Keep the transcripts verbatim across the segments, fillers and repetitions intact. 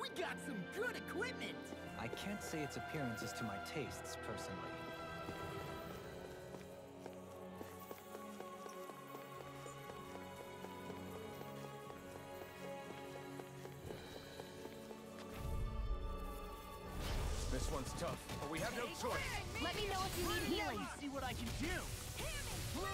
We got some good equipment! I can't say its appearance is to my tastes, personally. This one's tough, but we have no choice. Let me know if you need healing. See what I can do! Run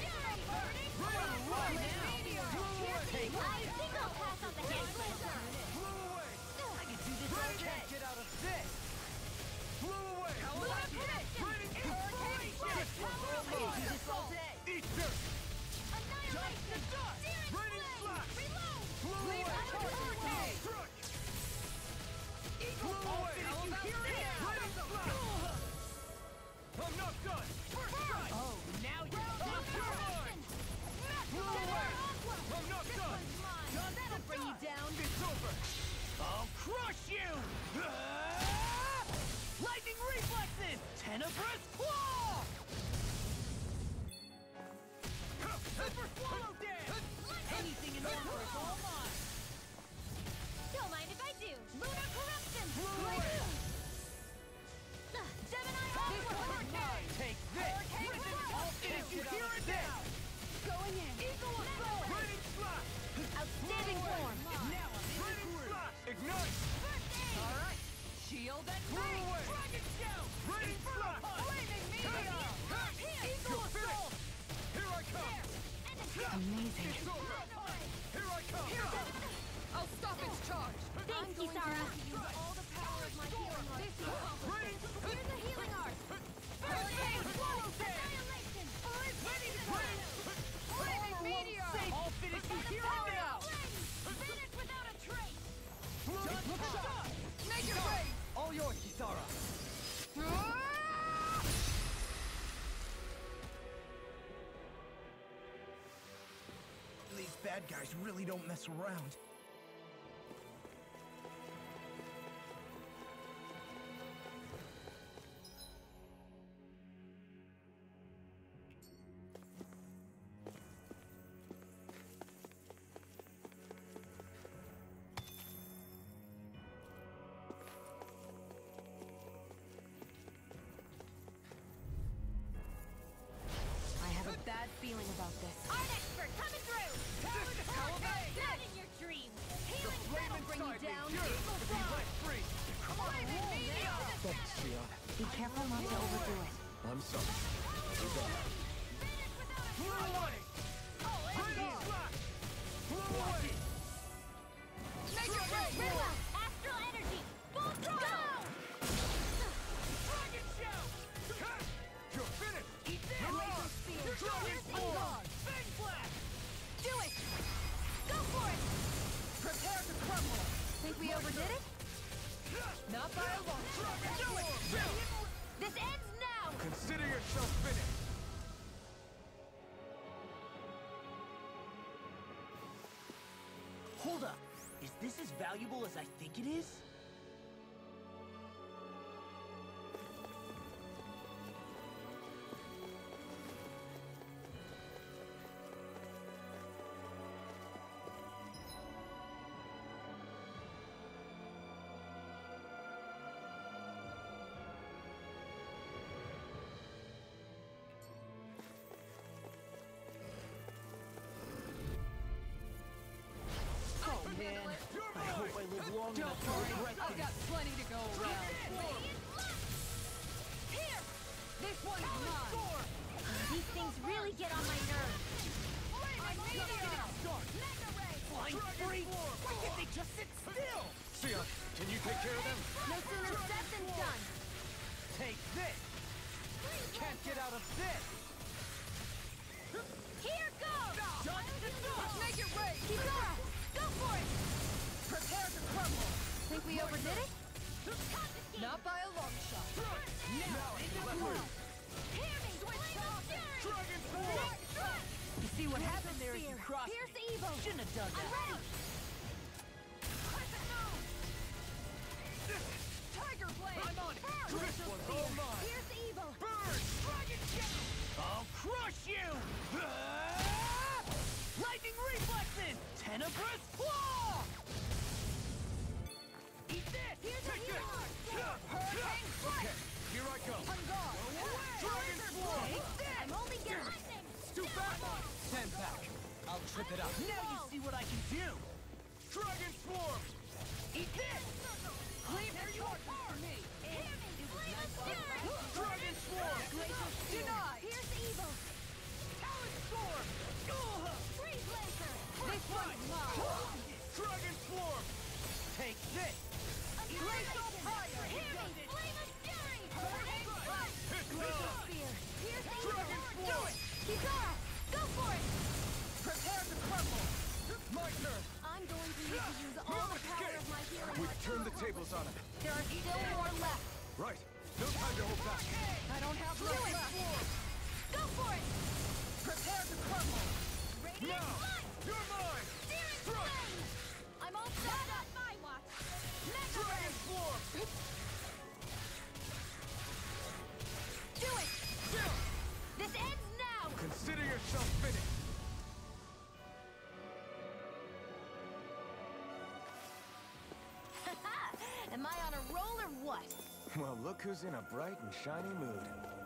now! Take I think I'll pass on the hand cleanser. I can do this all day! Get out of this! Blew away! I can do this all day! Eat dirt! Annihilation! Searing Raining flame! flash! Reload! Blew away! Hurricane! Struck! Eagle Blew away! How about Raining this? flash! I'm not done! First strike! Oh, now you're Annihilation! Blew away! I'm not This done! one's mine! Done, that'll bring you down! It's over! I'll crush you! Lightning reflexes! Tenebrous claw! Super swallow dance! Anything in order is all mine! Don't mind if I do. Lunar corruption! Uh, Gemini Aqua! Take this! I'll finish you here and now! Going in! Eagle assault! Raining flash! Outstanding form! Now I'm in the Raining groove! flash! Ignite! First aid! Alright! Shield and Blew ring! away! Dragon shout! Raining Inferno flash! punch! Flaming meteor! Eagle You're finished! assault! Here I come! Amazing. It's over! Here I come! I'll stop its charge! Thanks, Kisara! Use all the power of my healing art! This will Raining Here's the healing art! First aid! Swallow dance! Annihilation! Ready to Flaming meteor! I'll finish you here and now! Finish without a trace! Look shot! Make it rain! All yours, Kisara! These bad guys really don't mess around. I have a bad feeling about this. Art expert coming through! How about Not this? in your dreams! Healing that'll bring you down! You're Eagle to be fly! let free! Flaming meteor! Thanks, Shion. Be careful not to overdo it. I'm sorry. Finish without a Blew trace! away! Raining flash! Blew away! Make it rain! Reload! Astral energy! Full throttle! Dragon shout! You're finished! Eat this! Laser spear! You're done! Here's Egon! Big flash! Do it! Go for it! Prepare to crumble! Think we overdid it? Not by a long shot! Do it! This ends now! Consider yourself finished! Hold up! Is this as valuable as I think it is? Oh man, I hope I live long enough to regret this. I've got plenty to go around. Here! This one's mine! These things really get on my nerves. Flying freak! Why can't they just sit still? Sia, can you take care of them? No sooner said than done. Take this! Can't get out of this! Here goes! Just the dust! Make it rain! Kisara, go for it! Prepare to crumble! Think we overdid it? Not by a long shot. Now in the groove! Hear me! Flame of fury! Dragon force! You see what happened there is you crossed Pierce me. evil! Shouldn't have done I'm that. ready! Tiger blade! I'm on it! This one's all mine! Pierce evil! Burn! Dragon shout! I'll crush you! Ah! Lightning reflexes! Tenebrous claw! Eat this! Here's a Take this! healer! Hurricane strike! Okay, here I go! On guard! Dragon Swarm! Take this! I'm only getting lightning! Too fast! Ten pack. I'll trip it up. Now you see what I can do! Dragon Swarm! Eat this! Leave your forces for me! Dragon Swarm! Denied! Here's evil! Talon Storm! Freeze Laser! This one's mine! Dragon Swarm! Take this! Glacial Fire! Hear me! Flame of Fury! Hurricane Strike! Glacial Spear! Here's the Dragon evil! Swarm! Do it! Kizara! Go for it! Prepare to crumble! My turn! I'm going to need to use all the power of my healing. We've turned the tables on him. There are still more left. Right. No time to hold back. I don't have Do much it! left. Go for it! Prepare to crumble! Radiant Now! Light! You're mine! Searing Strike! Flame! I'm all set up my watch! Mega Dragon Ray! Swarm! Do it! Chill! This ends now! Consider yourself finished! Am I on a roll or what? Well, look who's in a bright and shiny mood.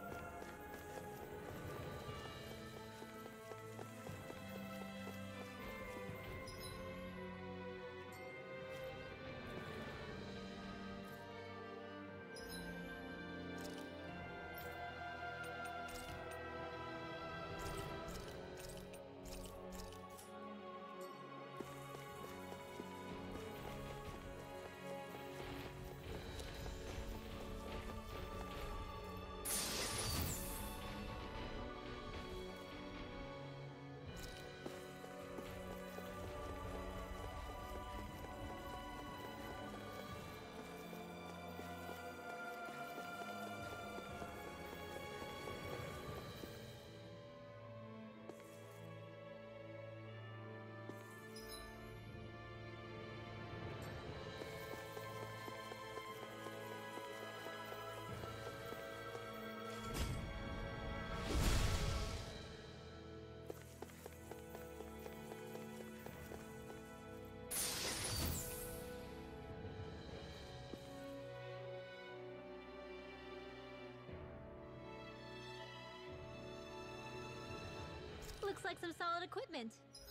Looks like some solid equipment.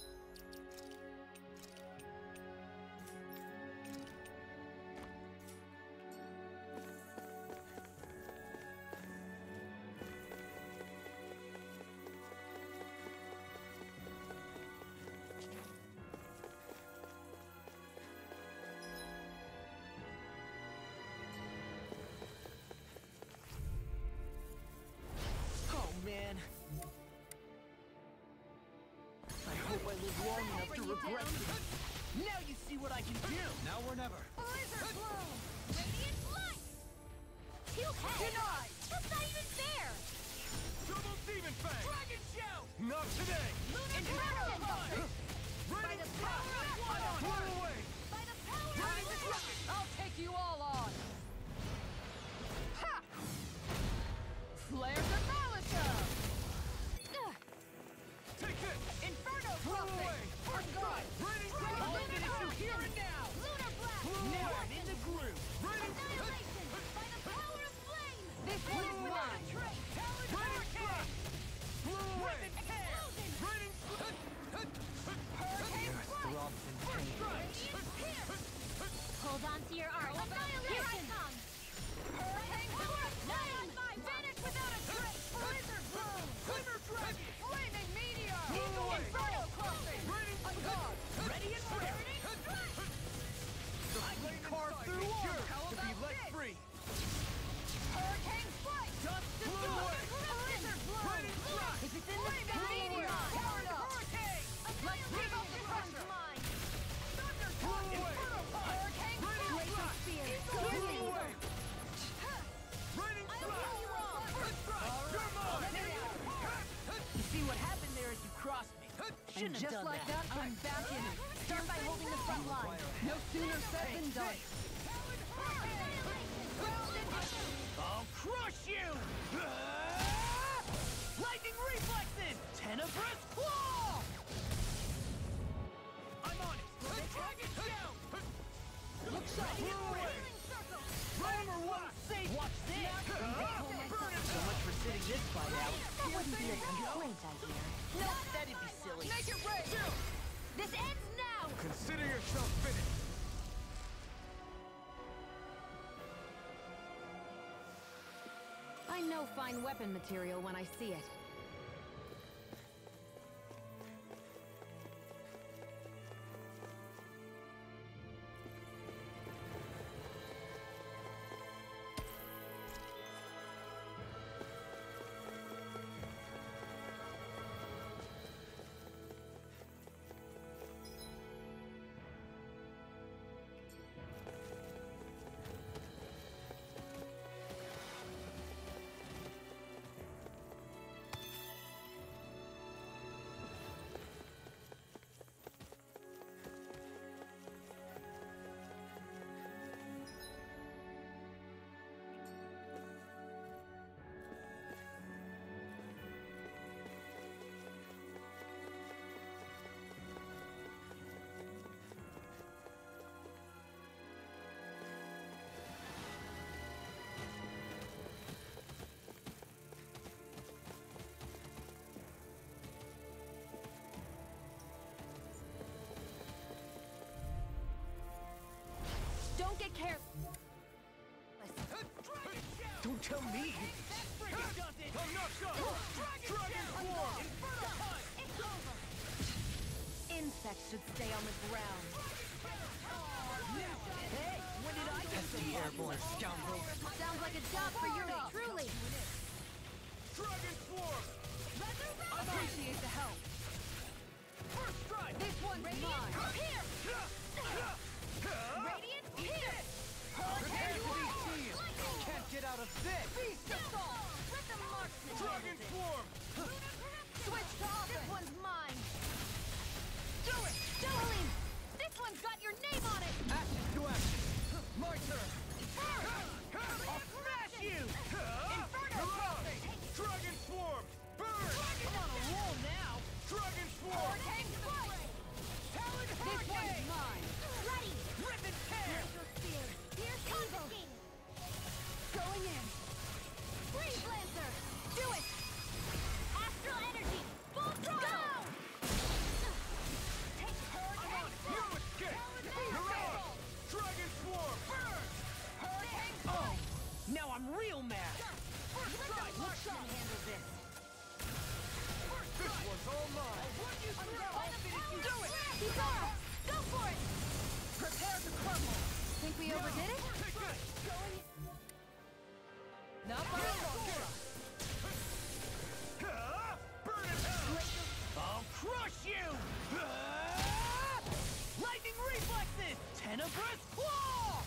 Oh, man. I hope I live long enough to regret it. Now you see what I can do! Now or never. Blizzard Blow! Radiant Light! Heal head! Denied! That's not even fair! Double Demon Fang! Dragon Shout! Not today! Lunar Inferno Dragon! Punch! By the power of One on water! Blow away! By the power Dragon of Shout! water! I'll take you all on! Ha! Flares of Malachum! Ugh. Take this! Inferno Blow Crossing! away! First strike! Raining I'll Blow! finish you here and now! Lunar Blast! Now and in the groove! Raining Annihilation! By the power of flame! This Blow one's away! mine! Talon Hurricane! Blow away! Explosion! Raining Hurricane Earth Strike! throbs in pain. Radiant Pierce! Hold on to your arm! Annihilation! Here I come! Hurricane Power of Flame! Vanish without a trace! Blizzard Blow! Thunder Dragon! Flaming Meteor! Blow away! Inferno Crossing! Raining On guard! Ready and ready! The flame carved through yours to be let this? free! Hurricane Strike! Dust to Blow dust! away! Blizzard Blow! Raining Strike! If it's in the Flaming sky, Meteor! it's powered up! Hurricane! Let's keep up the pressure! Mine! Thunder Blow away! Inferno Punch! Hurricane Raining Strike! Strike! Spear! Blow Go away! evil! Raining I'll Strike! kill you all! First strike! You're mine! You see what happened there is you crossed me. Shouldn't and have just done like that. that, I'm back in it. Start by holding the front line. No sooner said than done. I'll crush you! Lightning reflexes! Tenebrous claw! I'm on it! Dragon shout! Hook shot! Healing circle! Armor won't save! Watch this! So much for sitting this fight out. That wouldn't be a complaint, I hear. No, that'd be silly. Make it rain! This ends now! Consider yourself finished. I know fine weapon material when I see it. Don't get careless. Don't tell me! Insects should stay on the ground. Hey, when did I get the airborne scoundrel? Sounds like a job for Yuri, truly. Dragon Swarm! I appreciate the help. First strike! This one's mine. Here! Radiant, here! Prepare to be seen! Can't get out of this! Beast assault! Let the marksman Dragon handle Swarm! this. Switch to This offense! one's mine. Do it! Jolene, this one's got your name on it. Action to action! My turn! I'll smash you! Inferno crossing. Dragon Swarm! Burn! I'm on a roll now! Dragon Swarm! Hurricane strike. Talon This Hurricane! one's mine! Ready. Rip and tear! Spear. Here's evil. Going in! Freeze Lancer. Do it. Astral energy. Full throttle. Go. Take hurricane You strike. escape! Talon Hurrah! Dragon Swarm! Burn! Hurricane Oh! strike. Now I'm real mad! First strike, Let the look marksman sharp. handle this. This one's all mine! What you By through? the I'll finish you! Do it! Bizarro, go for it. Prepare to crumble! Think we overdid it? Take this! Not by a long shot! Ah! Burn in hell! I'll crush you! Ah! Lightning reflexes! Tenebrous claw!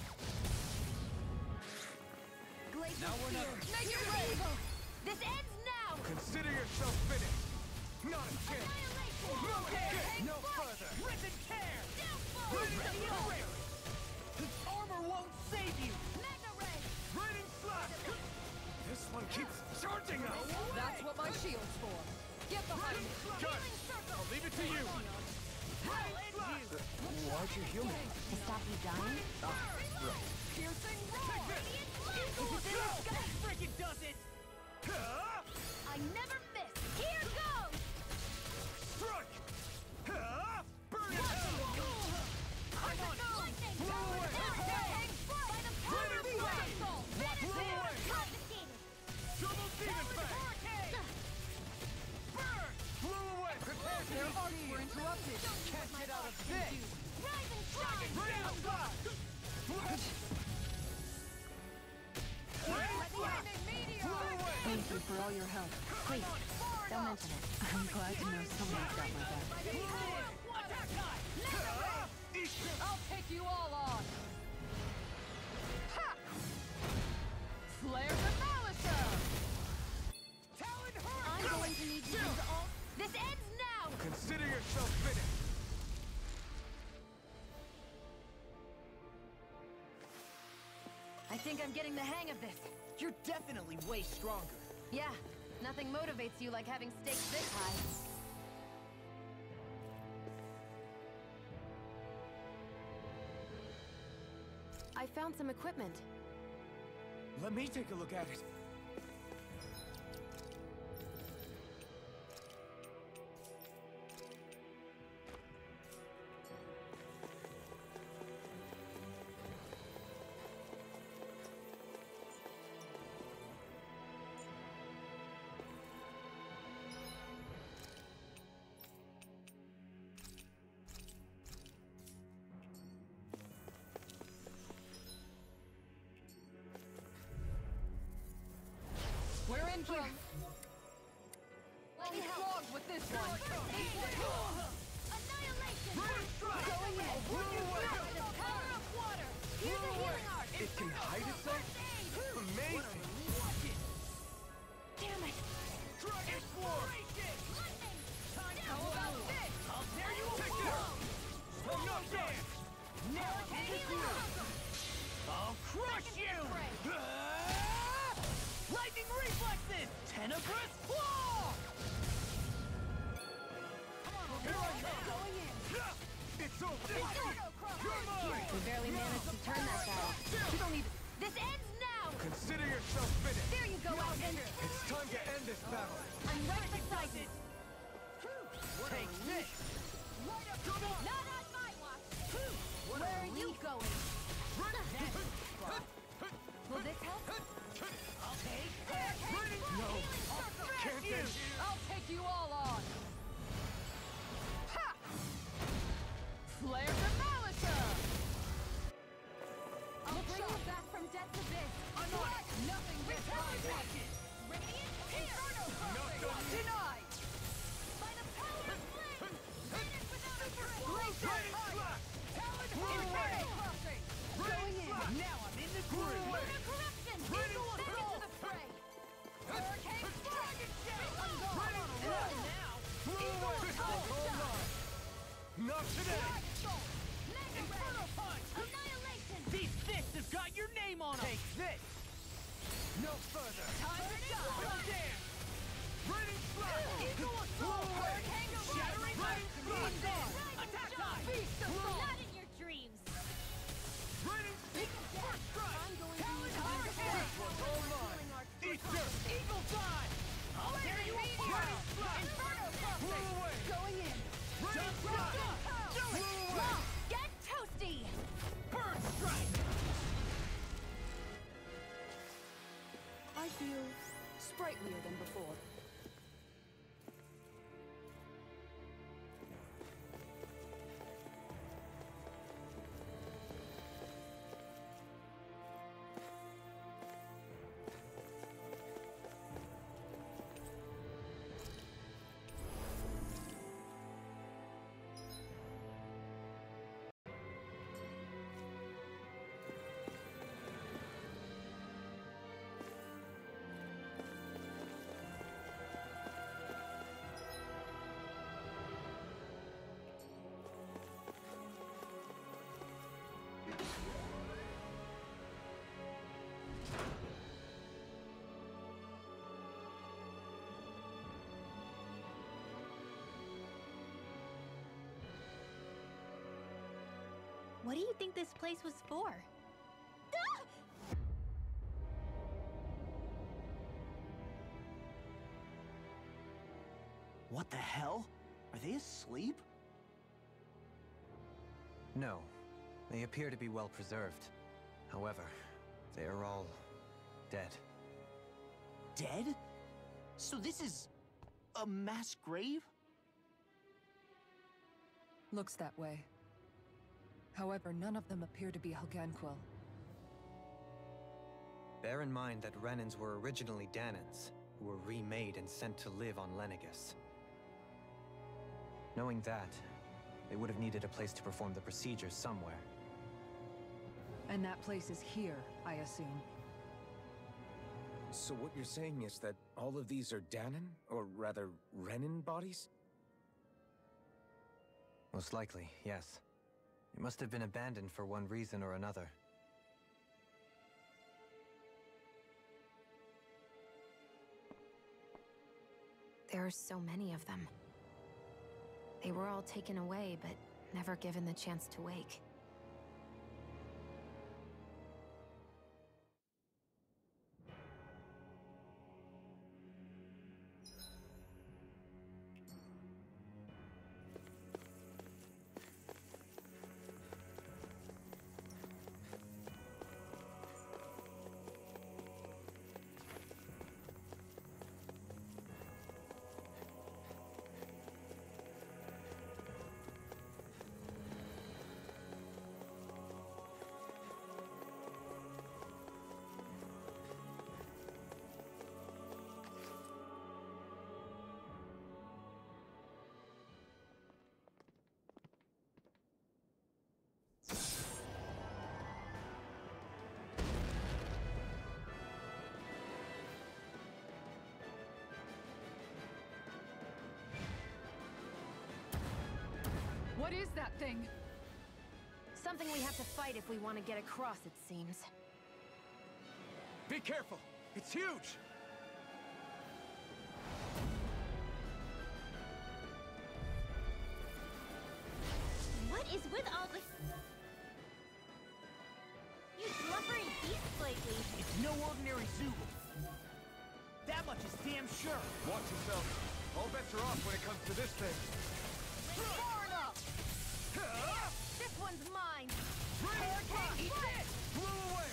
Glacial Now we're not- spear. Make it rain. This ends now. Consider yourself finished! Not a chance! Annihilation. No escape! No further! Rip and tear! Downfall. Ready to rip! His armor won't save you! Mega ray. Raining slash! This one keeps charging us! That's what my shield's for. Get behind me! Cut! I'll leave it to you! Raining slash! Why'd you heal me? To stop you dying? Piercing roll! Radiant If blast. it's in the sky, frickin' does it! Ah! I never miss. Here goes. Strike! Ah! Burn in hell! I'm on it! Lightning. Blow away! Hurricane strike. By the power of Radiant blast! crystal. Medicine. Blow away! Confiscated. Double demon fang! Hurricane! Burn! Blow away! Prepare to Their be arcs seen! were interrupted! Can't get out of this! Rise and shine. Raining slash! Raining slash! Blow away! Thank you for all your help. Please, don't mention it. I'm glad to know someone's got my back. Attack time! Ah! Eat this! I'll take you all on! Ha! Flare the Malisher! Talon I'm Hurricane! going to need to use all. This ends now. Consider yourself finished! I think I'm getting the hang of this. You're definitely way stronger. Yeah, nothing motivates you like having stakes this high. I found some equipment. Let me take a look at it. We're in here. Let me help. Flogged with this one. Annihilation! Going in. The power of water! Here's a healing art! It can hide itself? Amazing! Damn it! Dragon Swarm! Lightning! How about this? I'll tear you apart! Enough there! Now healing art! I'll crush you! Lightning reflexes! Tenebrous claw! Here I come! It's over! You're mine! We barely managed to turn that battle. You don't need... This ends now! Consider yourself finished! There you go, Elton! It's time to end this battle! I'm right beside you! Take this! Not on my watch! Where are you going? Will this help? I'll take No! Can't you! end I'll take you all on. Ha! Flare to Malika! I'll bring you back from death's abyss! I'm on it! Nothing gets my Rocket! Radiant Inferno Not Crossing! done yet. Denied! By the power of flame! Finish without a trace! Rain Slash! Talon Run away! Inferno Crossing! Going in! Now I'm in the Run groove! away! Lunar corruption! Ready, Back go! into the fray! Hurricane Dragon Shell! Ready, And go! now, Run Eagle away! Toe Hold on! Not today! Black Soul! Mega Inferno Ray! punch! Annihilation! These fists have got your name on them! Take this! No further! Time to shine! Go there! Ready, Slash! Eagle Assault! Hurricane Shattering Strike! Blade! He's dead! Attack time! Beast of Soul! Not in your dreams! Ready, First strike! I'm going to Talon use my Hurricane! all mine! healing art Eat dirt! Eagle dive! I'll tear you apart! Inferno Crossing! Run away! Going in! Ready, Just Slash! Do it! Run away! Long, get toasty! Bird strike! I feel sprightlier than before. What do you think this place was for? What the hell? Are they asleep? No. They appear to be well preserved. However, they are all dead. Dead? So this is a mass grave? Looks that way. However, none of them appear to be Helganquil. Bear in mind that Renans were originally Danans, who were remade and sent to live on Lenegus. Knowing that, they would have needed a place to perform the procedures somewhere. And that place is here, I assume. So what you're saying is that all of these are Danan, or rather, Renan bodies? Most likely, yes. It must have been abandoned for one reason or another. There are so many of them. They were all taken away, but never given the chance to wake. What is that thing? Something we have to fight if we want to get across, it seems. Be careful! It's huge! What is with all the... You blubbering beasts lately? It's no ordinary Zoogle. That much is damn sure. Watch yourself. All bets are off when it comes to this thing. Far enough! This one's mine! Hurricane, eat this! Blew away!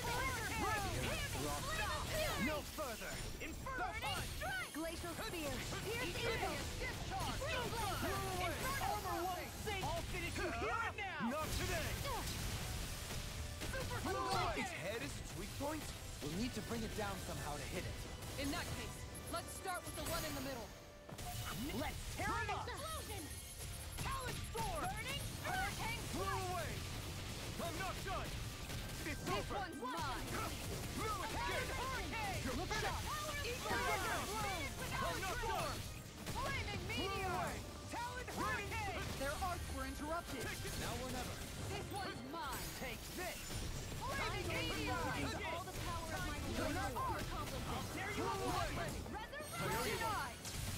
No further! Inferno punch! Glacial Spear! Pierce Eat Eagle! this! Discharge! Flame Blazer! Inferno armor won't sink! I'll finish you here and now! Not today! Super Blew Sonic! away! Its head is its weak point? We'll need to bring it down somehow to hit it. In that case, let's start with the one in the middle. Let's tear him up! Explosion! Talon Storm! Burning! Hurricane Blew Blade! away! I'm not done! It's This over! one's mine. Blew it Talon again! Hurricane! Look out! Eagle Finish Armor! him! I'm not done! Flaming Blew Meteor! away! Talon Hurricane! Their arcs were interrupted. Now or never. This one's mine. Take this! Flaming Meteor! Use all the power of my You're will not to hard. accomplish I'll it. tear you Blew away! apart! Resurrection! Denied!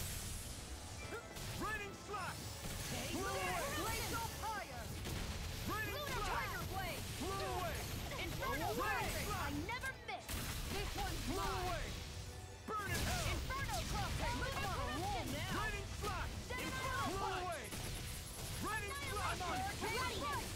Raining slash! Take Blew this! away! Glacial Fire! Raining Lunar slash! Tiger Blade! Blew away! Inferno Away! Blazing! I never miss! This one's Blew mine. away! Burn in hell! Inferno Crosshair! Live on a roll now! Raining slash! Inferno Blew Punch! away! Raining slash! I'm on Hurricane Blade!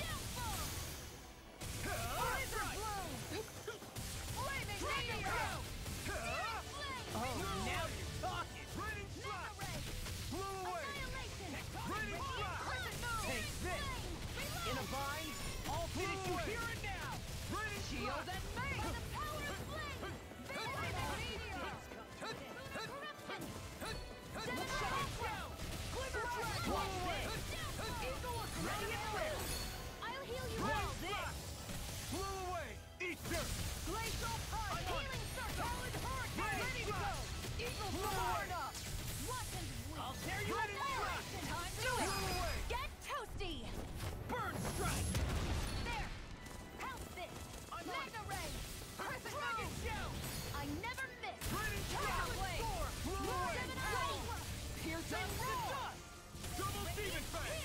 Blizzard Bloom! Flaming Meteor! Oh, now you're talking! Raining slash! Ray! Blew away! Annihilation! Raining slash! Crescent Moon! Take this! In a vine, I'll finish you away. here and now! Raining Shield slash! and mace! By the power of flame! Flaming Meteor! Corruption! Look out! Glimmer Strike! Watch this! Eagle is ready and ready! I'll heal you Watch all! this! Blew away! Eat dirt! Glacial Punch! Healing circle! Talon Hurricane! Ready to go! Eagle Blew Sword up! Watch and weep! I'll tear you Ready to apart! strike. Time to Blew it! away! Get toasty! Burn Strike! There! Pounce this! I'm on Mega Ray! Crescent Mega Shout! I never miss! Raining slash! Talon Blade. Storm! Blew away! Seven Ray! Piercing Roll! Double Demon Fang!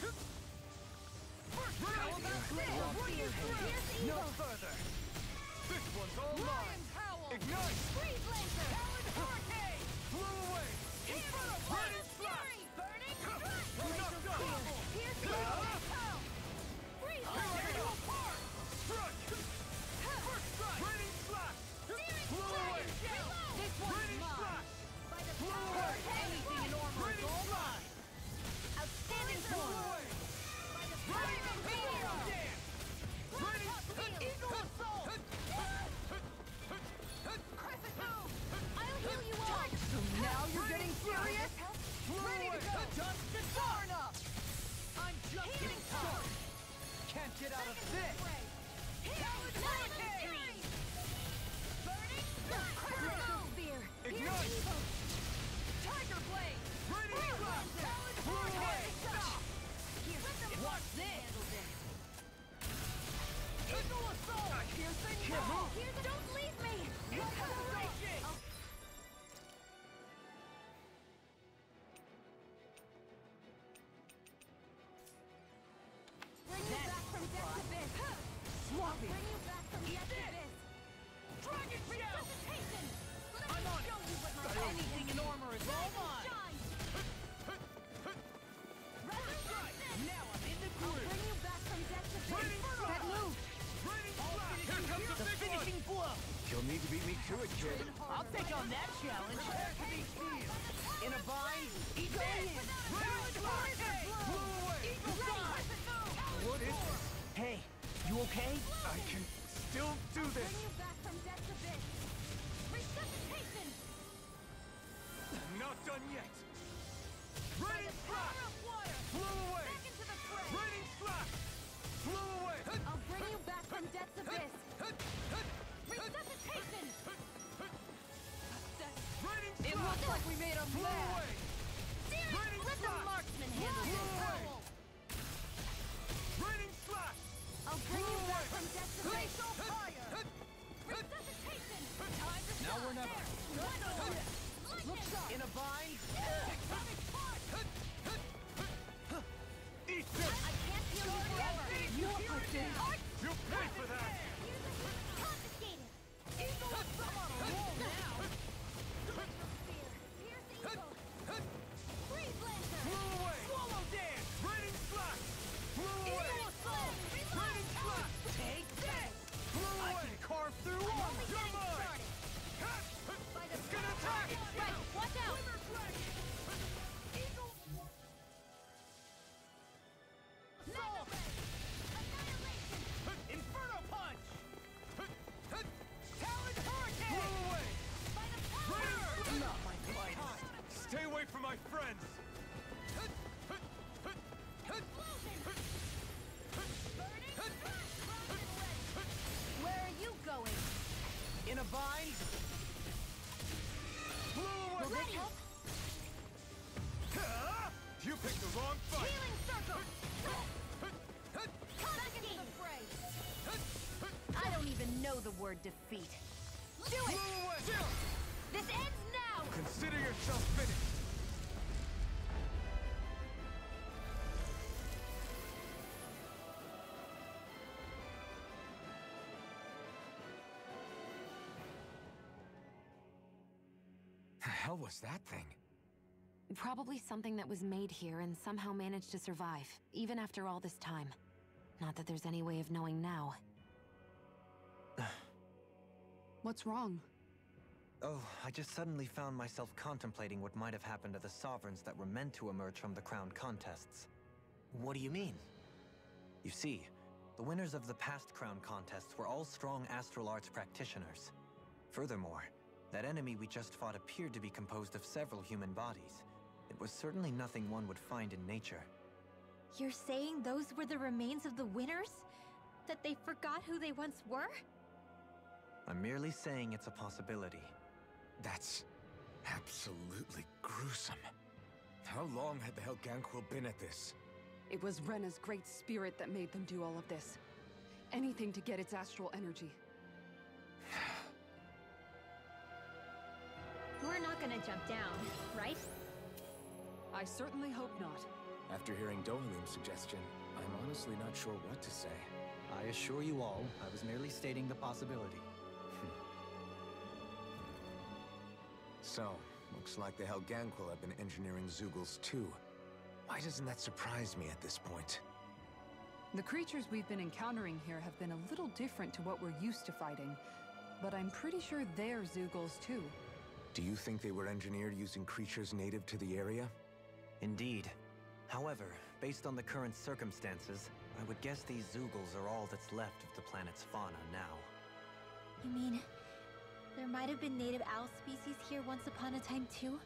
How about this? Run you through! No Evil! further! This one's all mine! Lion's Howl! Ignite! Freeze Lancer! Talon Hurricane! Blew away! Inferno Raining Punch! slash! Burning I'm not done! Pierce Pound! Freeze I'll tear Lancer! you apart! Struck! First strike! Raining slash! Searing Blew Blade. away! Reload! This one's Raining mine. slash! By the Blew power away! of Anything in armor is Raining all slash! mine! Outstanding Blew form! away! By the power Raining of Meteor Meteor! Dance! Raining Eagle Assault! Crescent Moon! I'll heal you all! So now you're getting serious? Blew Ready to away! go! Just to darn up! I'm just getting started! Can't get out of this! Talon Hurricane! Burning Crescent Crystal Moon! Spear! Ignite! Pierce Evil! Tiger Blade! Raining slash! Talon Blew away! Hurricane! Stop! Watch this! Eagle Assault! Piercing Roll! Here's a- Don't leave me! Incineration! Bring you That's back from death's abyss! Sloppy! Bring you back from Eat death's this. abyss! Dragon Shout! Resuscitation! Let I'm me on show it. you what my Anything in armor is all mine! shine! Resurrection! Now I'm in the I'll groove! bring you back from death's abyss! Raining That slash! move! Raining I'll slash! finish Here you comes here. the The big one! finishing blow! You'll need to beat me to it, kid. I'll take on that challenge! In a vine, Eagle in! Talon Hurricane! Blew away! Eagle Dive! What is this? Hey, you okay? I can still do Bring this. you back from death's abyss! Resuscitation! I'm not done yet. By Raining the slash! power of water! Blew away! Back into the fray! Raining slash! Blew away! I'll bring you back from death's abyss! Resuscitation! Raining It slash! looks like we made a Blew mess. away! Searing! Raining Let the slash! marksman handle Blew this! away! You picked the wrong fight! Healing circle! Back into the fray! I don't even know the word defeat. Do it! This ends now! Consider yourself finished! The hell was that thing? Probably something that was made here and somehow managed to survive, even after all this time. Not that there's any way of knowing now. What's wrong? Oh, I just suddenly found myself contemplating what might have happened to the Sovereigns that were meant to emerge from the crown contests. What do you mean? You see, the winners of the past crown contests were all strong astral arts practitioners. Furthermore, that enemy we just fought appeared to be composed of several human bodies. It was certainly nothing one would find in nature. You're saying those were the remains of the winners? That they forgot who they once were? I'm merely saying it's a possibility. That's absolutely gruesome. How long had the Helganquil been at this? It was Rena's great spirit that made them do all of this. Anything to get its astral energy. We're not gonna jump down, right? I certainly hope not. After hearing Dohalim's suggestion, I'm honestly not sure what to say. I assure you all, I was merely stating the possibility. So, looks like the Helganquil have been engineering Zeugles too. Why doesn't that surprise me at this point? The creatures we've been encountering here have been a little different to what we're used to fighting, but I'm pretty sure they're Zeugles too. Do you think they were engineered using creatures native to the area? Indeed. However, based on the current circumstances, I would guess these Zeugles are all that's left of the planet's fauna now. You mean, there might have been native owl species here once upon a time too?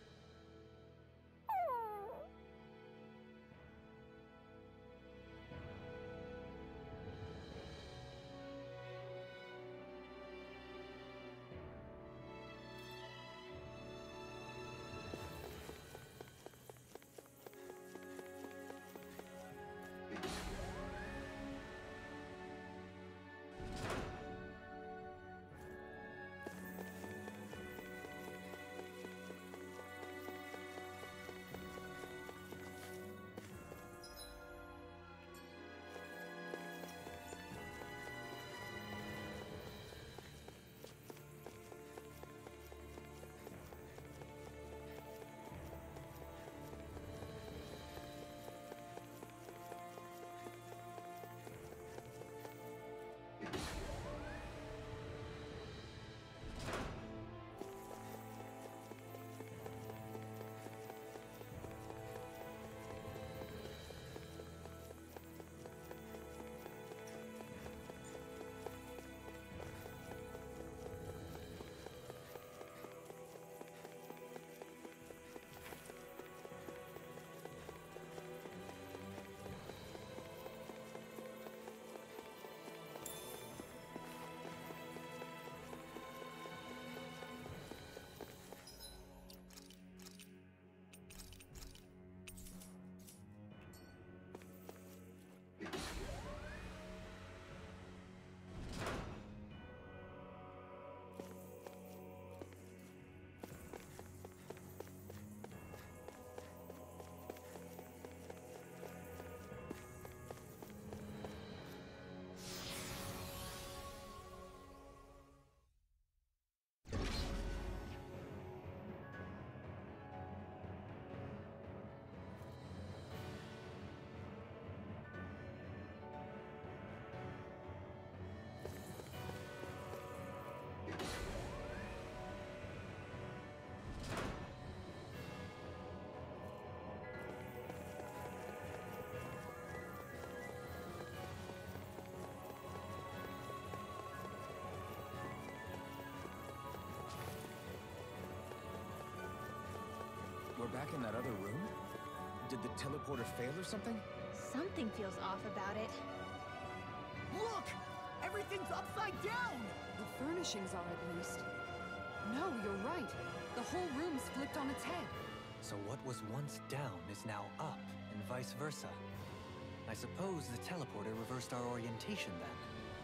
We're back in that other room? Did the teleporter fail or something? Something feels off about it. Look! Everything's upside down! The furnishings are, at least. No, you're right. The whole room's flipped on its head. So what was once down is now up, and vice versa. I suppose the teleporter reversed our orientation then.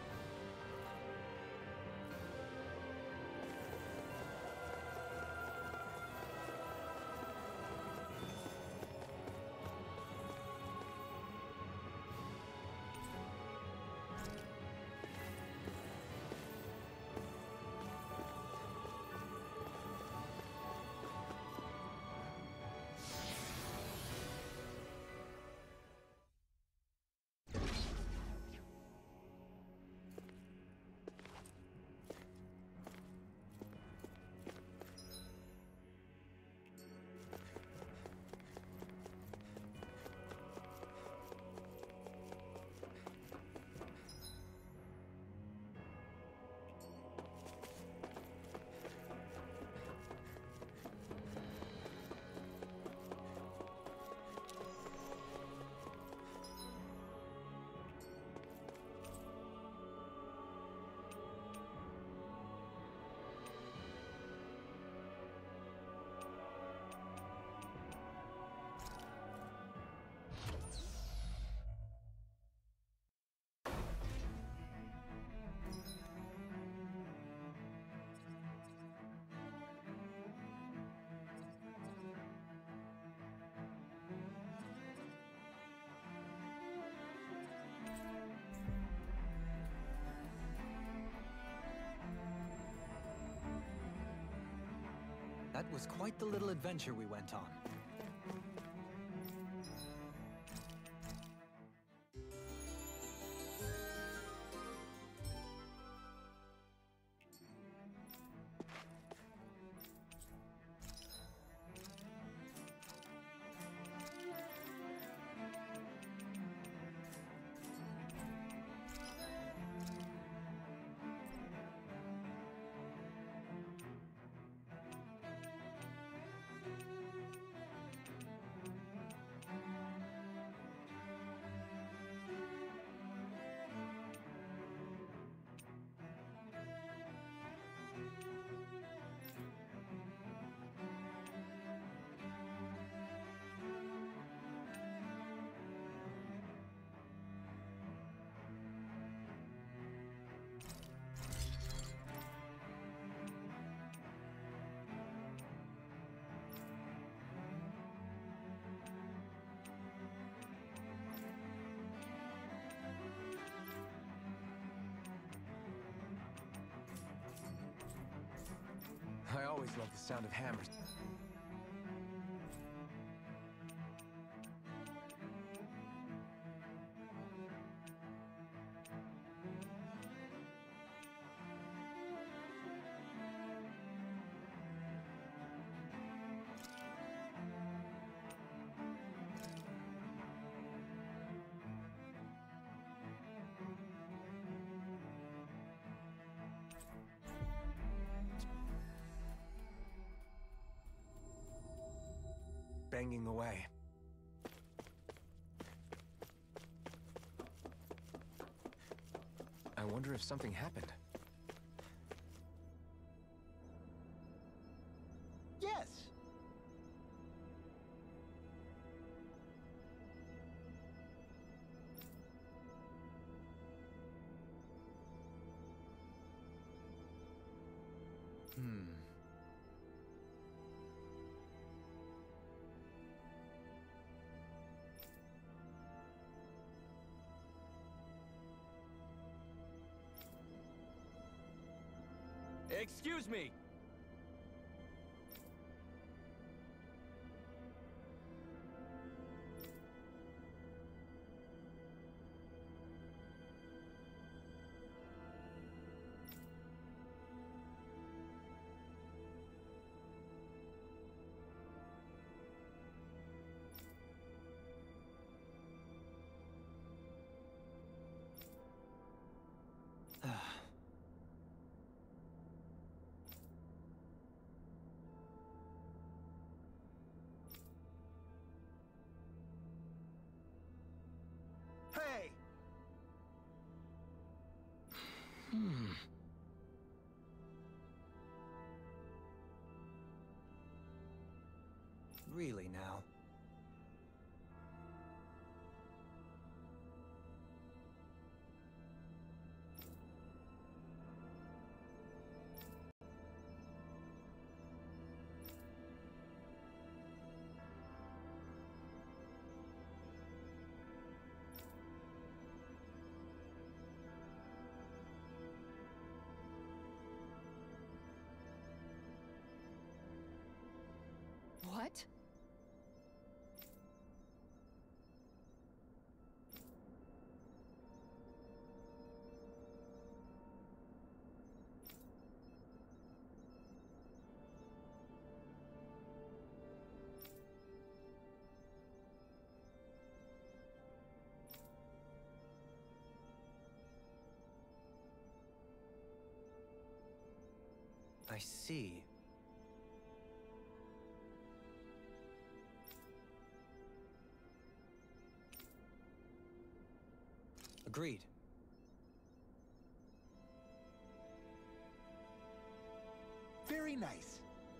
That was quite the little adventure we went on. I always love the sound of hammers. Banging away. I wonder if something happened. Yes! Hmm. Excuse me! see. Agreed. Very nice.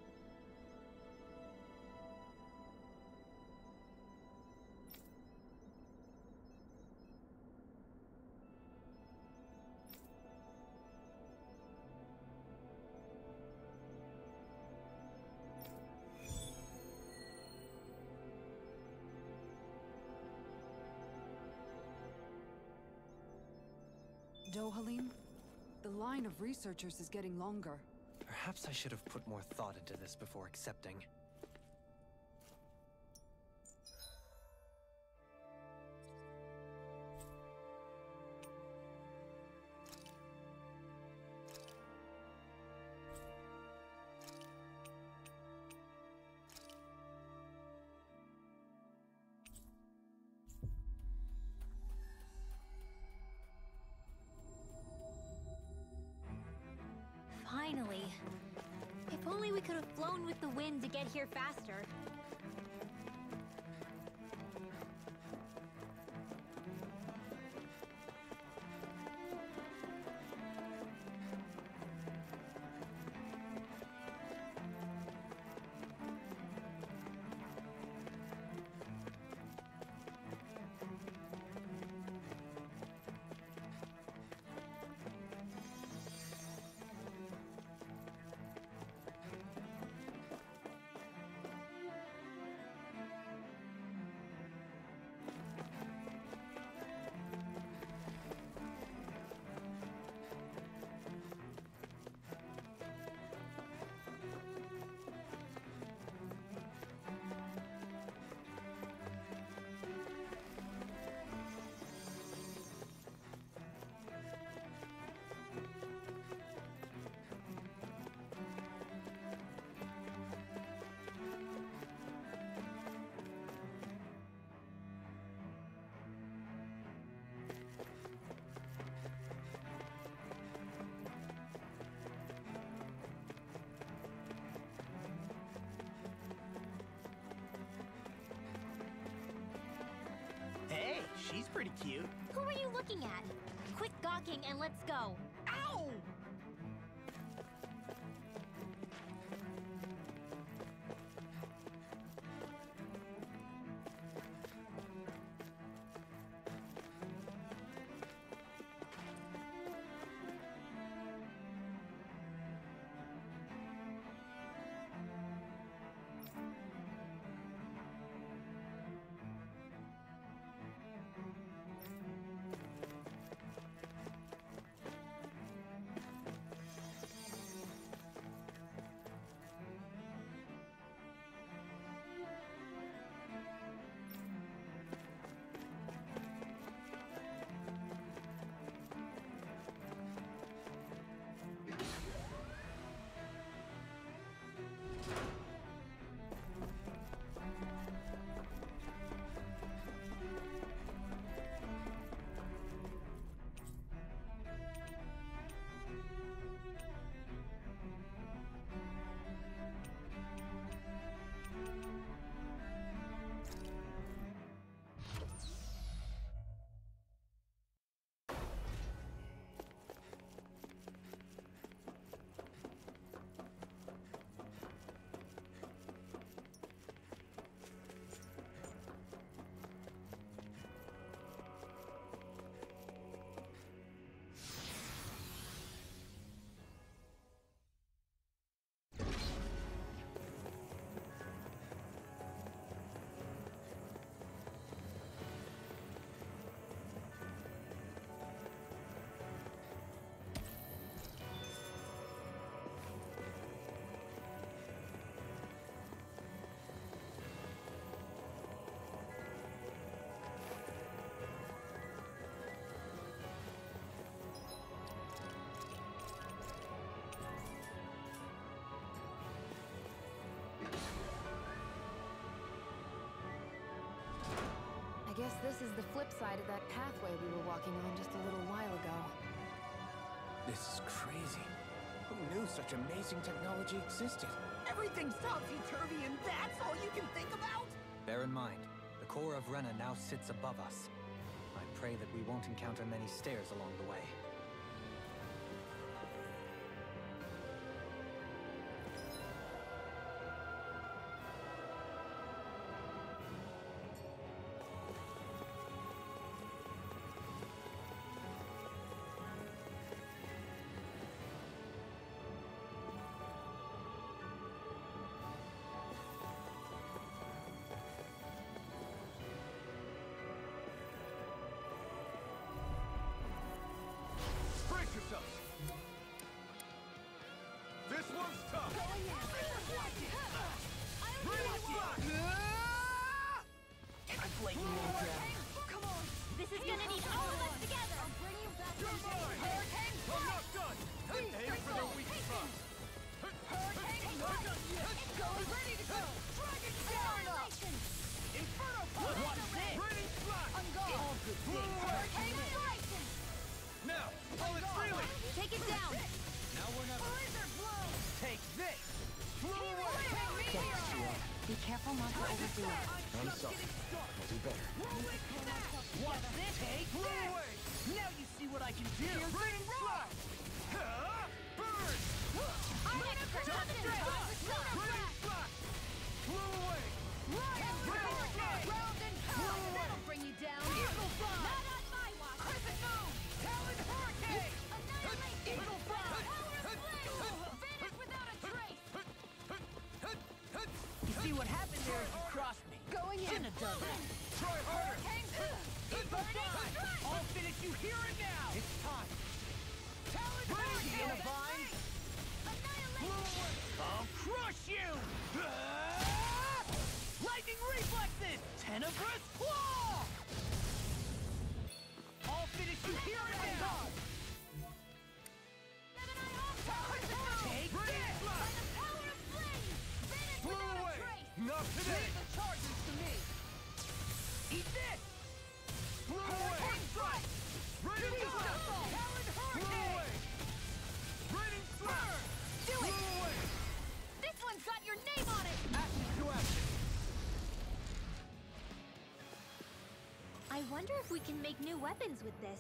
Dohalim, the line of researchers is getting longer. Perhaps I should have put more thought into this before accepting. Finally. If only we could have flown with the wind to get here faster. Hey, she's pretty cute. Who are you looking at? Quit gawking and let's go. Ow! I guess this is the flip side of that pathway we were walking on just a little while ago. This is crazy. Who knew such amazing technology existed? Everything's topsy-turvy and that's all you can think about? Bear in mind, the core of Rena now sits above us. I pray that we won't encounter many stairs along the way. Brace yourselves! This one's tough! I'm laying you down. Come on! This is gonna need all of us together! I'll bring you back You're to mine! Hurricane! I'm not done! Aim for the weak spot! Hurricane! It's going! Ready to go! Dragon Annihilation! Inferno Punch! What's this? Ready, flash! I'm gone! All good Blue things. away! Annihilation! Now, while it's freely! Take it down! Now we're not... Blizzard blow! Take this! Blue away! Be careful not to overdo it. I'm sorry. I'll do better. What's this? Take Blue this! away! Now you see what I can do! Ready, flash! Ha! Burn! I'm extraction! Solar Ready, blast! flash! Blue away! Ryan! Round and pound! That'll bring you down! Eagle Fly! Not on my watch! Crescent Moon! Talon Hurricane! Annihilation! Eagle Fly! Power Flame! Vanish without a trace! You see what happened there is you crossed me. Going in! Shouldn't have done that. Try harder! Burning strike! I'll finish you here and now! It's time! Talon Hurricane! In a vine! Annihilation! I'll crush you! Ah! Lightning reflexes! Tenebrous claw! I'll finish you here and now! Take Ready, this! flash! By the power of flame! Vanish Blue without away! a trace! Not today! Leave the charges to me! Eat this! Blue away! Hurricane strike! Ready, Go! flash! Talon Blue Hurricane! away! Ready, flash! Do it! Blue away! This one's got your name on it! Action to action! I wonder if we can make new weapons with this.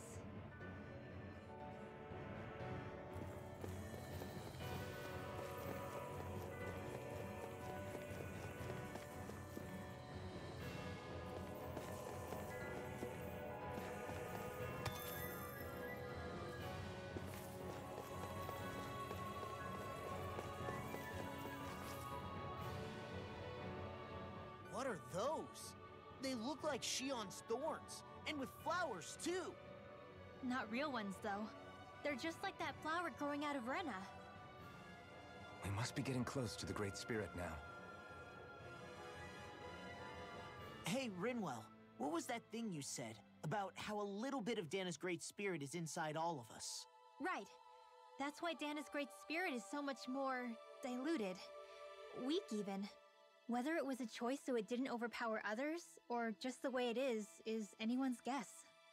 What are those? They look like Shion's thorns, and with flowers too. Not real ones, though. They're just like that flower growing out of Rena. We must be getting close to the Great Spirit now. Hey, Rinwell, what was that thing you said about how a little bit of Dana's Great Spirit is inside all of us? Right. That's why Dana's Great Spirit is so much more diluted. Weak, even. Whether it was a choice so it didn't overpower others, or just the way it is, is anyone's guess.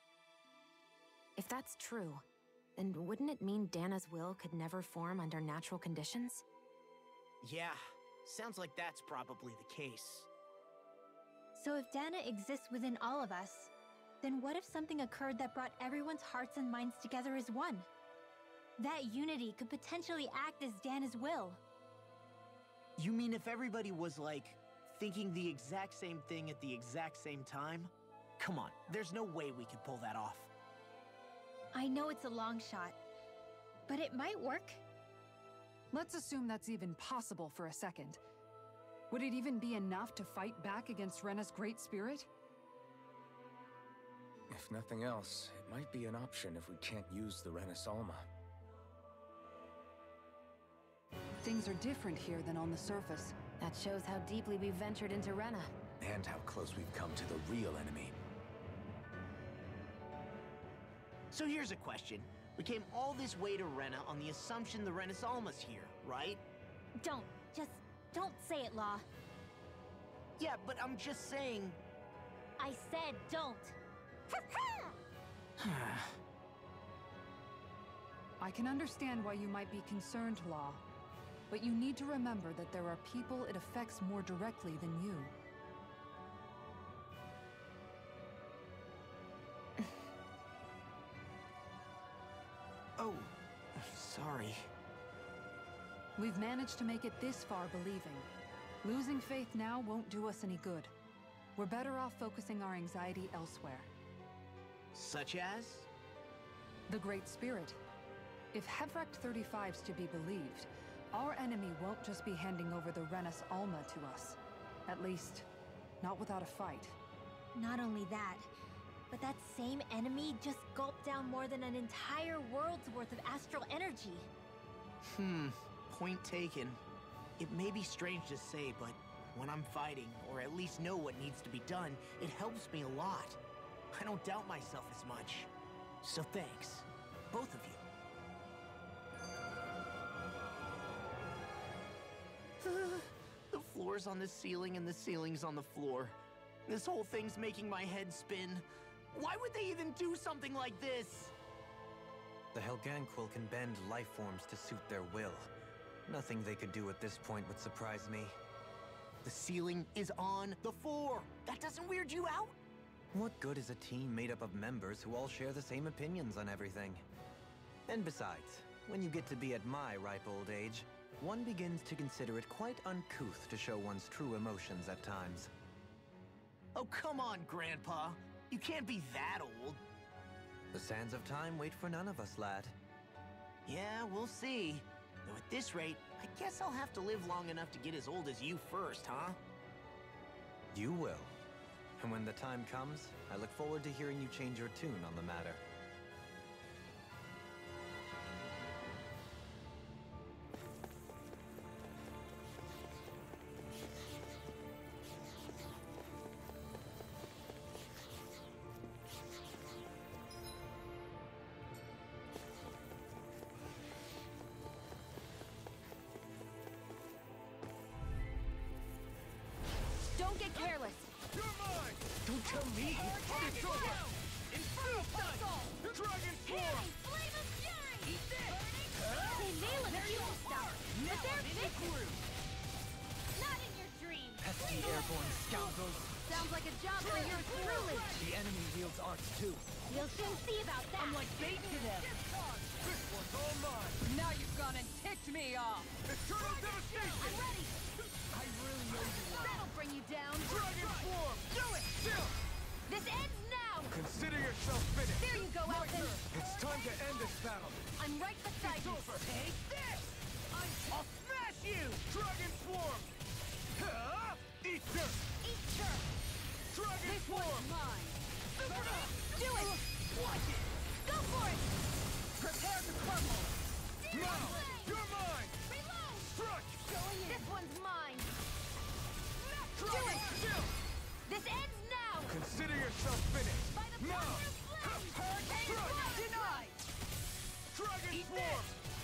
If that's true, then wouldn't it mean Dana's will could never form under natural conditions? Yeah, sounds like that's probably the case. So if Dana exists within all of us, then what if something occurred that brought everyone's hearts and minds together as one? That unity could potentially act as Dana's will. You mean if everybody was, like, thinking the exact same thing at the exact same time? Come on, there's no way we could pull that off. I know it's a long shot, but it might work. Let's assume that's even possible for a second. Would it even be enough to fight back against Rena's Great Spirit? If nothing else, it might be an option if we can't use the Renis Alma. Things are different here than on the surface. That shows how deeply we've ventured into Rena. And how close we've come to the real enemy. So here's a question. We came all this way to Rena on the assumption the Renis Alma's here, right? Don't. Just don't say it, Law. Yeah, but I'm just saying... I said don't. I I can understand why you might be concerned, Law. But you need to remember that there are people it affects more directly than you. Oh, sorry. We've managed to make it this far believing. Losing faith now won't do us any good. We're better off focusing our anxiety elsewhere. Such as? The Great Spirit. If Hevracht thirty-five's to be believed, our enemy won't just be handing over the Renis Alma to us. At least, not without a fight. Not only that, but that same enemy just gulped down more than an entire world's worth of astral energy. Hmm, point taken. It may be strange to say, but when I'm fighting, or at least know what needs to be done, it helps me a lot. I don't doubt myself as much. So thanks, both of you. The floor's on the ceiling and the ceiling's on the floor. This whole thing's making my head spin. Why would they even do something like this? The Helganquil can bend life forms to suit their will. Nothing they could do at this point would surprise me. The ceiling is on the floor. That doesn't weird you out? What good is a team made up of members who all share the same opinions on everything? And besides, when you get to be at my ripe old age, one begins to consider it quite uncouth to show one's true emotions at times. Oh, come on, Grandpa. You can't be that old. The sands of time wait for none of us, lad. Yeah, we'll see. Though at this rate, I guess I'll have to live long enough to get as old as you first, huh? You will. And when the time comes, I look forward to hearing you change your tune on the matter. Don't get careless. You're mine! Don't tell me! It's over! In full fight! Dragon Swarm! Flame of Fury! Eat this! They may look cute stuff, but they're vicious. Not in your dreams. Pesky airborne scoundrels. Sounds like a job for your truly. The enemy wields arts too. You'll soon see about that. I'm like bait to them! This one's all mine! Now you've gone and ticked me off. Eternal Devastation! I'm ready. I really know you are. That'll bring you down. Dragon Swarm! Do it. Still! This ends now. Consider yourself finished! There you go, Elton. It's time to end this battle! I'm right beside It's you. over! Take this! I'm... I'll smash you! Dragon Swarm! Huh? Eat dirt! Eat dirt. Dragon This Swarm! one's mine. Do it. Watch it! Go for it. Prepare to crumble! Now! You're mine! Reload. Strike! Going in. This one's mine. Do Dragon it. Still! This ends now. Consider yourself finished! By the Now! power of flame. Hurricane Strike! blast. Denied. Dragon Eat Swarm!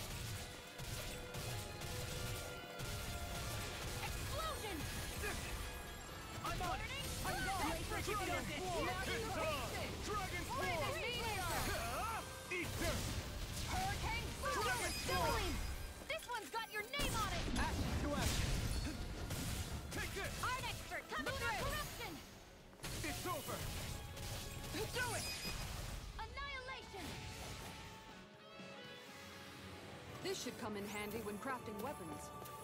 Explosion. I'm on it! I'm Burning. going! Break it Dragon down! Swarm! Now you It's face on! it. Dragon Flame Swarm! meteor. Huh? Eat dirt! Hurricane Dragon blast. Swarm! Doubling. This one's got your name on it. Action to action. Take this! Art expert coming through. Corruption. It's over! Do it. Annihilation. This should come in handy when crafting weapons.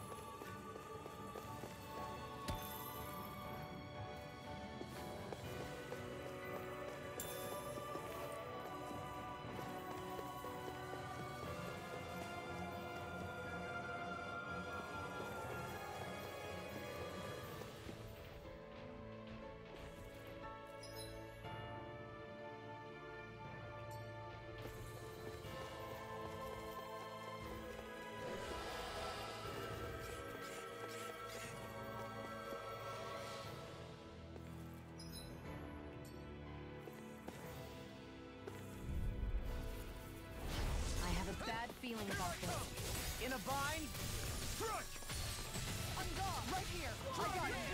I have a bad feeling about this. In a bind? Strike! I'm gone. Right here. I got it.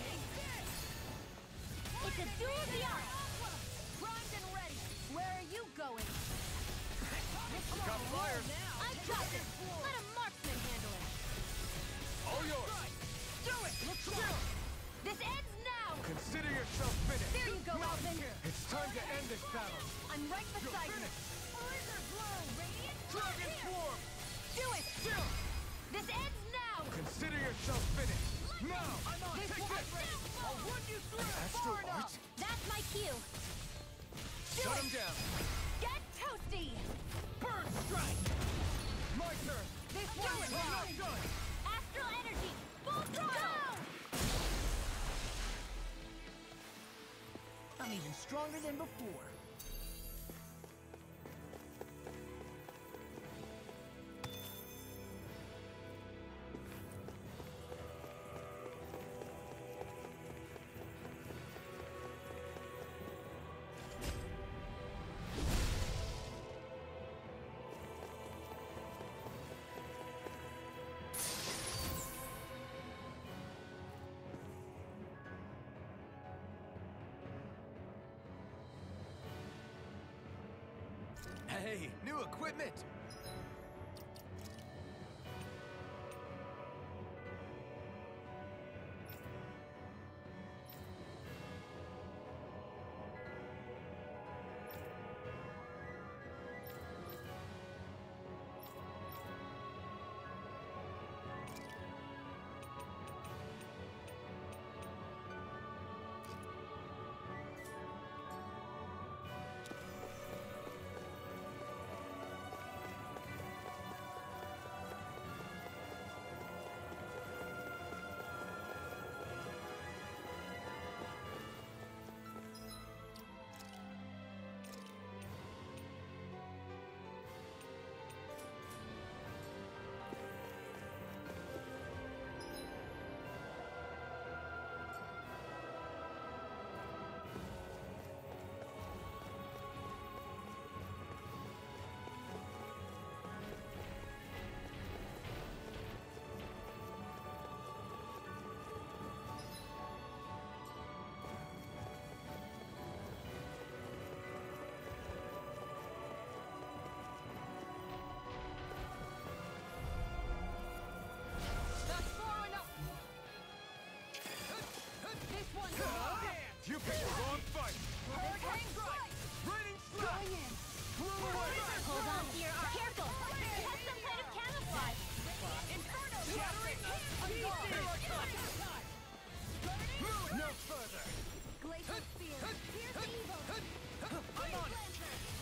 It's a duel of the arts. Primed and ready. Where are you going? This got flyers. I got this! Let a marksman handle it! All yours. Do it! Let's go! This ends now! Consider yourself finished. There you go, Alvin! It's time to end this battle. I'm right You're beside you! finished. Blizzard blow! Radiant Dragon Swarm. Do it! Still. This ends now! Consider yourself finished. Now. I'm on! Take Take this. this! I'll run you through! Astral Far enough! Art. That's my cue! Do Shut it! him down. Get toasty! Bird strike! My turn. This Do one it! is not done. Astral energy! Full throttle! I'm even stronger than before. Hey, new equipment! That's far enough! This one's You picked the wrong fight. Hurricane strike! Raining slap. Hold on to your arm. Careful! It has some kind of camouflage! Inferno! Shattering Here I come. No further. Glacial spear! Pierce evil! I'm on it.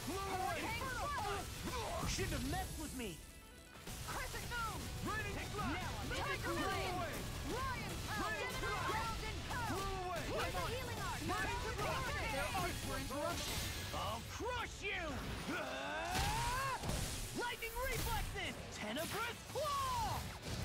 Shouldn't have messed with me. Crescent moon! Raining slap. Now I'm Tiger Blew Lion! away. Lion power! Raining slap. Ground and power! Blew away. Here's the healing art! Raining slap. Their arts were interrupted! I'll crush you! Lightning reflexes! Tenebrous claw!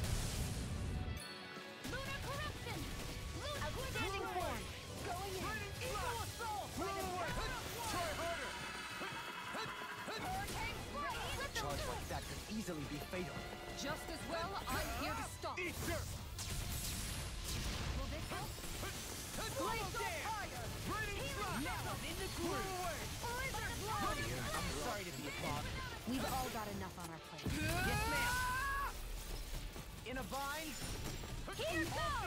Lunar corruption! Outstanding form! Going in! Equal assault! Blew away. Try harder. Hurricane strike! A charge like that could easily be fatal. Just as well, I'm here to stop. Eat dirt. Will this help? Glacial fire! Raining slap. Now I'm in the Blew groove! away. Blizzard blow! I'm sorry to be a bother. We've all got enough on our plate. Yes, ma'am! In a bind? Here goes!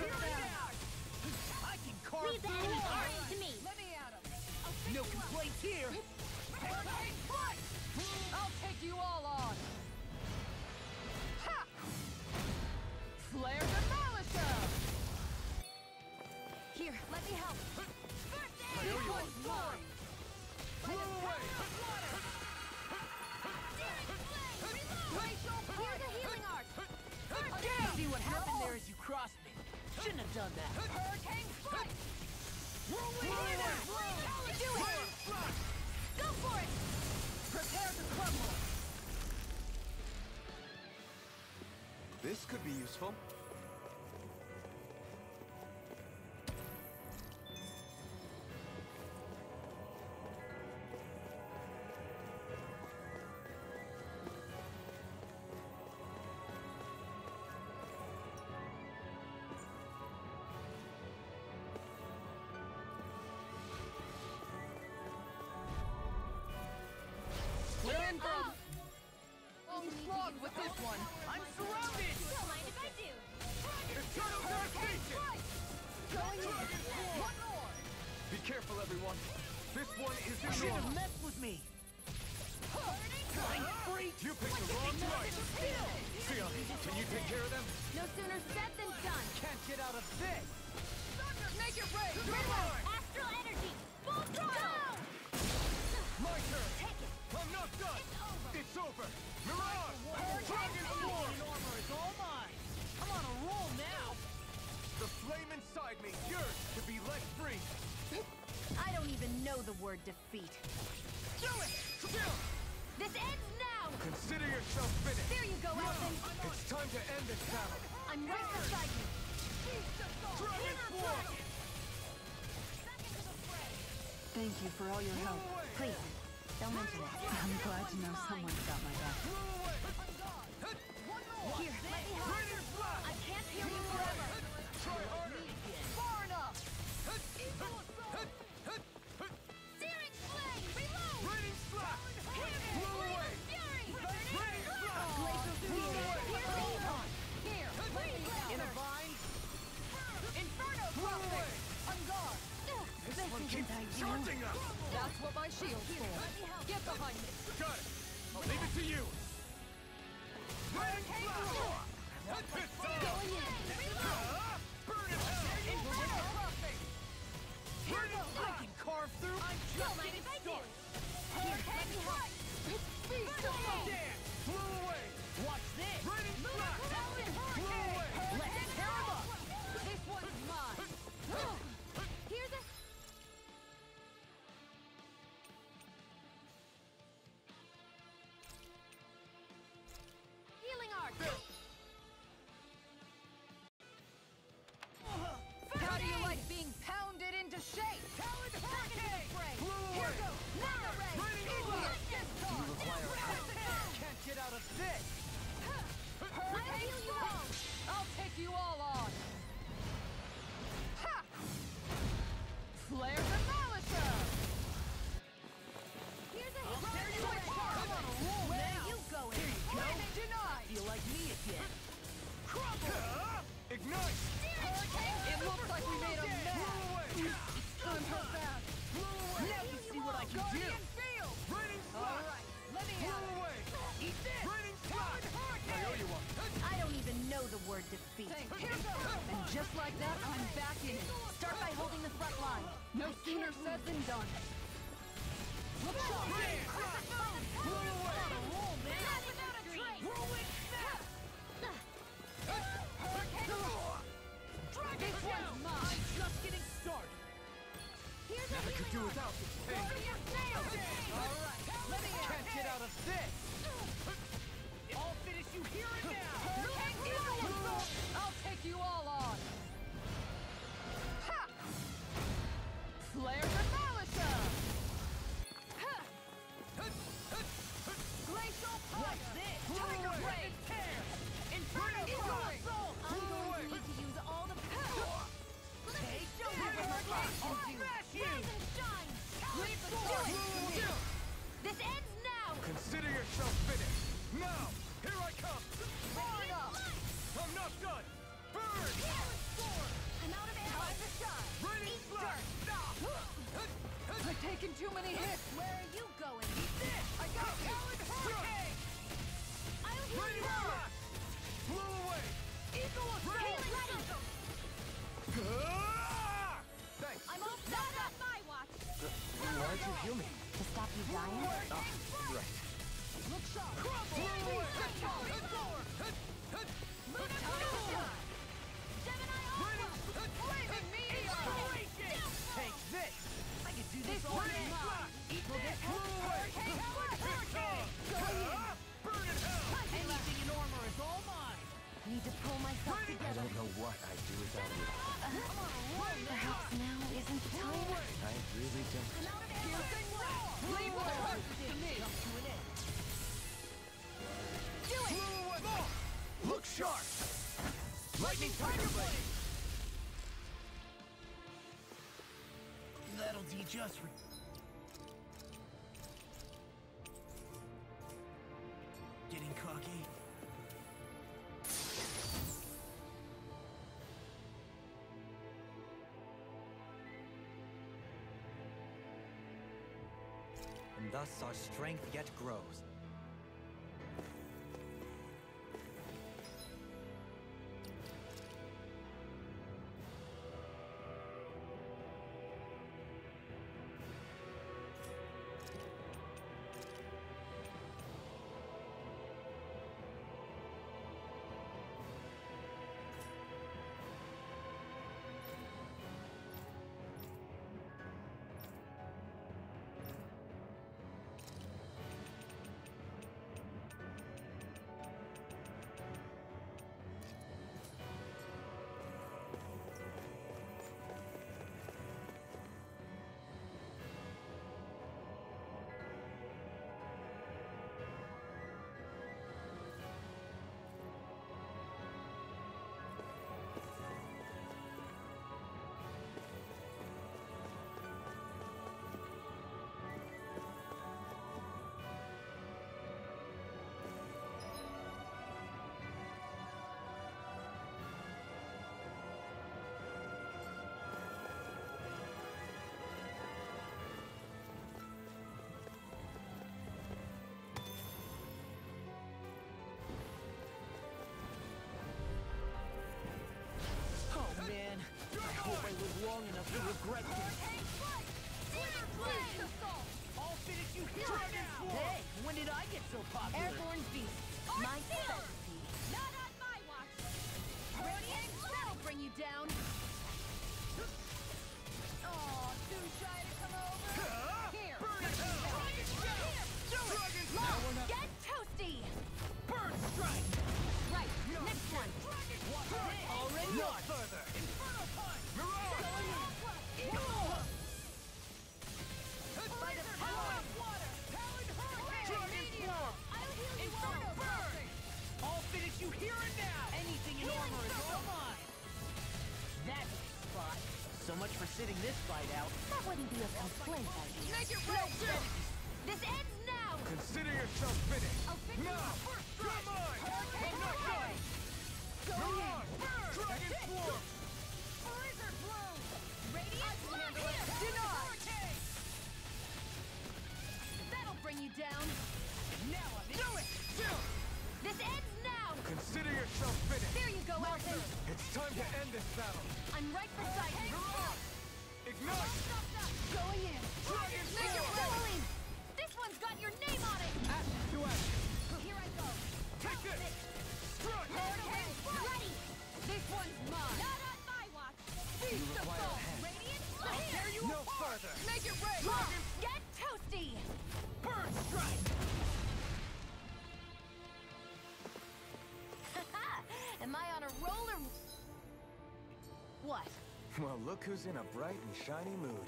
I can carve Leave the through enemy iron. arms to me! Let me at him! No complaints here! Hurricane strike! I'll take you all on! Ha! Flare Demolisher! Here, let me help! First aid! This one's mine! Blew away. Glacial Here's the healing art! Again! See what happened there as you crossed me. Shouldn't have done that. Hurricane strike! Rolling Lightning in! blow! Do it! Go for it! Prepare to crumble! This could be useful. We're in for log with this one. I'm surrounded. Don't mind if I do. Eternal devastation. Going in. One more. Be careful, everyone. This one You isn't should have normal. messed with me. I'm free. You picked the wrong fight. Sia, can you take care of them? No sooner said than done. Can't get out of this. Make it rain. Astral energy. Full throttle. My turn. Take it. I'm not done. It's over. It's over. Mirage! Dragon Form! Armor is all mine. I'm on a roll now. The flame inside me yearns to be let free. I don't even know the word defeat. Do it! Still! This ends now. Consider yourself finished. There you go, Elfin. It's time to end this battle. I'm right beside you. Dragon Form! Thank you for all your help. Please, don't mention it. I'm glad to know someone's got my back. Here, let me help. Raider's Blast! I can't hear you forever. Try harder! Far enough. Searing flame, reload. Raining Slash! Here, Blow away! fury. Raining Blast! Glacial fury. Here, let me help. In a vine. Inferno crossing. On guard. This one keeps charging us! That's what my shield's for. Get behind me. Got it! I'll leave it to you! Raining Blast! It's Going in. Ah! Burn in hell! Inferno crossing. Raining I Blast! can carve through. I'm Don't just mind getting if I do. started. Here, let me help. Beast of fire. Dance! Blow away! Watch this. Raining Blast! Mountain Blow hurricane. away! Let's tear 'em up. This one's mine. Here's a... Healing arc. How do you like being pounded into shape? Talon hurricane. Blow Here away! goes. Mega ray. Raining Idiot. Discard. require help. Can't get out of this. I'll heal you all. I'll take you all on. Ha! Flare Demolisher. Here's a I'll hit. tear you apart. I'm on a roll Where now. are you going? Flaming denied. Feel like me again. Ah! Ignite! It looks like we made a Blow mess. away! I'm her fast. Blow away! Now you see what I can do. Guardian Field. Raining All Slash! right, let me Blow have it. away! Eat this. Raining Slash! I owe you one. I don't even know the word defeat. Thank you. And just like that, I'm back in it. Start by holding the front line. No sooner said than done. Look sharp. Blow away! Roll, man. Not without a trace. Ruin snap. This one's mine. I'm just getting started. Here's a I could do healing arc. without this pain. Guardian Field. All right, let me Can't get out of this! I'll finish you here and now. Hurricane Eagle. I'll take you all on. Ha! Flare Demolisher. Ha! Glacial Fire. What's this? Tiger away. Blade. Tear. Inferno Blow away. Soul. I'm Blow going away. to need to use all the power. Take Show me Fire what Hurricane. you I'll can do. smash you. Rise and shine. Leap Do forward. it. This ends now. Consider yourself finished! Now! Here I come! Far enough. I'm not done! Burn! I'm out of ammo. Time to shine. Raining Slash! I've taken too many hits. Where are you going? I got Talon Hurricane. I'll heal Raining you all. Slash! Blow away! Eagle Assault. Healing ready. Ah! Thanks! I'm all set up. My watch. Why'd you heal me? To stop you dying? Ah, right. Look sharp. Blow away! Gemini Alpha. Flaming Meteor. Take this. I can do This this all one's day. mine. Eat this. Hurricane. Hurricane. Ah! Burn in hell! Anything in armor is all mine. Need to pull myself Raining together. I don't know what I'd do without you. Perhaps now isn't the Blow time? away! I really don't. I'm out of ammo. Leave what hurts to me. Do it. Blow away! Look sharp! Lightning Tiger Blade! That'll teach us. Getting cocky. and thus our strength yet grows. Long enough to regret this. All finish you here now! Hey, when did I get so popular? Airborne beast. My specialty. Not on my watch. Radiant, that'll bring you down. Oh, too shy to come over. Here. Burn it hell! Dragon Long, get toasty. Burn strike! Right, next one. Already no further! Inferno punch! Mirage! By the power of water! Talon hurricane! Dragon form! I'll heal you Inferno all. burn! I'll finish you here and now! Anything in armor is all mine! That's a spot. So much for sitting this fight out. That wouldn't be a complaint idea. Make it right! This ends now! Consider yourself finished. I'll fix you Now! first Come on! Hurricane I'm not done! Go Mirage! in! Burn! Dragon form! Blizzard bloom! Radiant Lock here! in! Denied! Hurricane! That'll bring you down! Now I'm in. Do it! Chill! This ends now! Consider yourself finished. There you go, Elton! It's time to end this battle. I'm right beside you! Mirage! Ignite! Stop, stop! Going in! Dragon Make it form! rolling! This one's got your name on it! Action to action. Here I go! Take this! Strike! Ready! This one's mine! Not on my watch! Feast the require foe! a hand. Radiant! I'll tear you No apart! further. Make it rain! Look! Dragon Get toasty! burn strike! Am I on a roller? What? Well, look who's in a bright and shiny mood.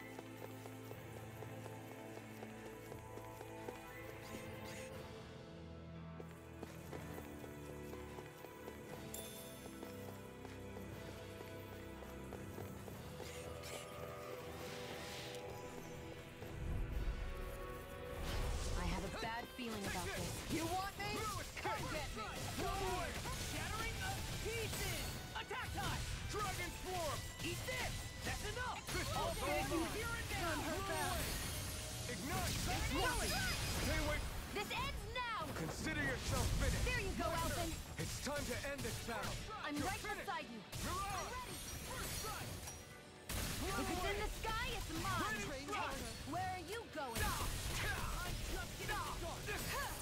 I have a bad feeling about this. You want me? Come get me! Away! Shattering of pieces! Attack time! Dragon form! Eat this! That's enough! Crystal I'll finish you Ball! here and now! Ignite! Rolling! Hey, wait! This ends now! Consider yourself finished. There you go, Elton! It's time to end this battle. I'm right beside you! Mirage! First strike! If it's in the sky, it's mine! Ready, strike! Where are you going? I'm just getting started!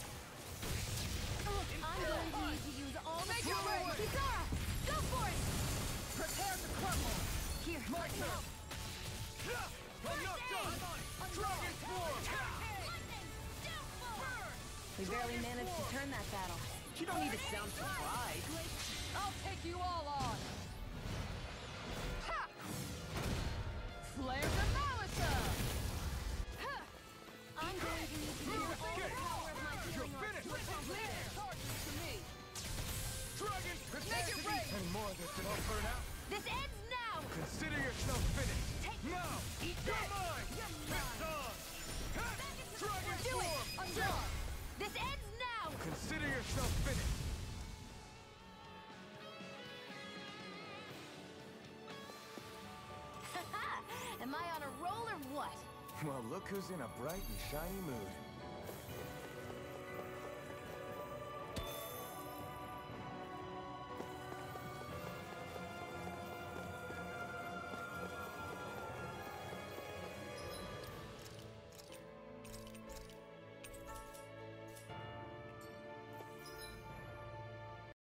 I'm going to need to use all the Make it power! rain! Kisara! Go for it! Prepare to crumble! Here, My let me turn! help! I'm not done! Dragon form! We barely managed to turn that battle. You don't need to sound surprised. I'll take you all on! Ha! Flare the Malisa! Ha! I'm going to need to use all the power of my You're healing finished! arts. There! Charges to me! Dragon! Make it rain! Any more of this and I'll burn out. This ends now! Consider yourself finished. Take Now! Eat You're this! mine! You're It's mine! on! Ha! Dragon Do it! form! Undraw! This ends now! Consider yourself finished. Am I on a roll or what? Well, look who's in a bright and shiny mood.